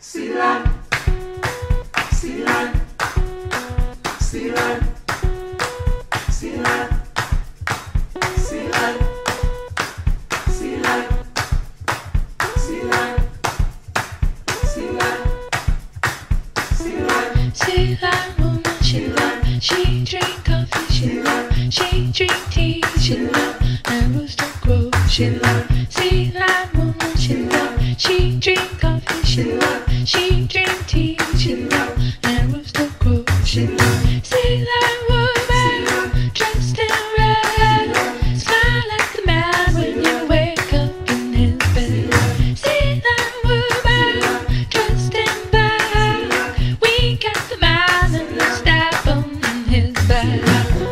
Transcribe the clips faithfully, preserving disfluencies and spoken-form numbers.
See that woman, she love. She drink coffee, she love. She drink tea, she love. And rooster crow, she love. See that woman, she love. She drink coffee, she love. She drink tea, she love. And rooster crow, she love. See that woman, dressed in red. Smile at the man when you wake up in his bed. See that woman, dressed in black. Wink at the man and stab him in his back.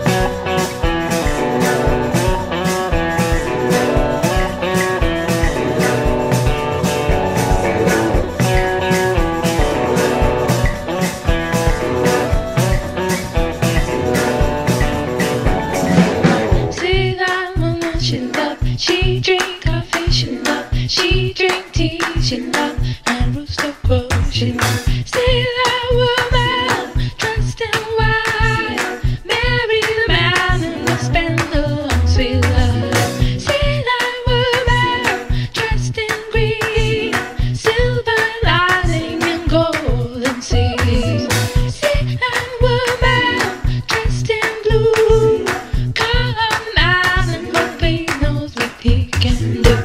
She drink coffee, she love. She drink tea, she love. And rooster crow, she love. See that woman, dressed in white. Marry the man and we'll spend a long sweet life. See that woman, dressed in green. Silver lining and golden seas. See that woman, dressed in blue. Call on the man and hope he knows what he can do.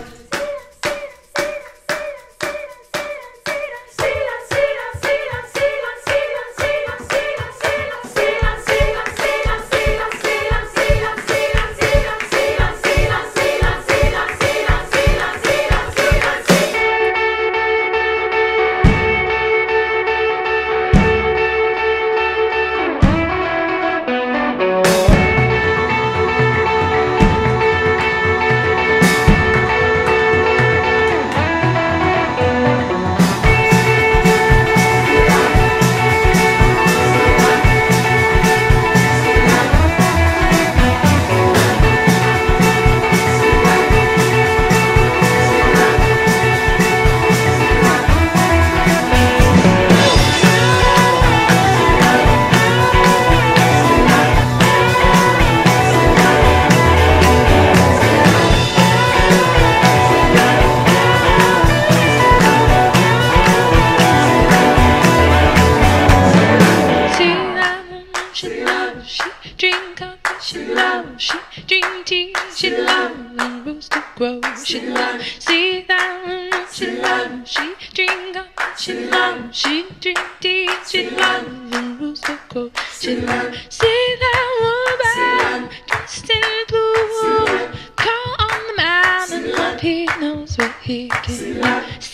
She love, she drink tea, she love, and rooster crow, she love. See that woman, she love, she drink coffee, she love, she drink tea, she love, and rooster crow, she love. See that woman, dressed in blue, call on the man and hope he knows what he can do.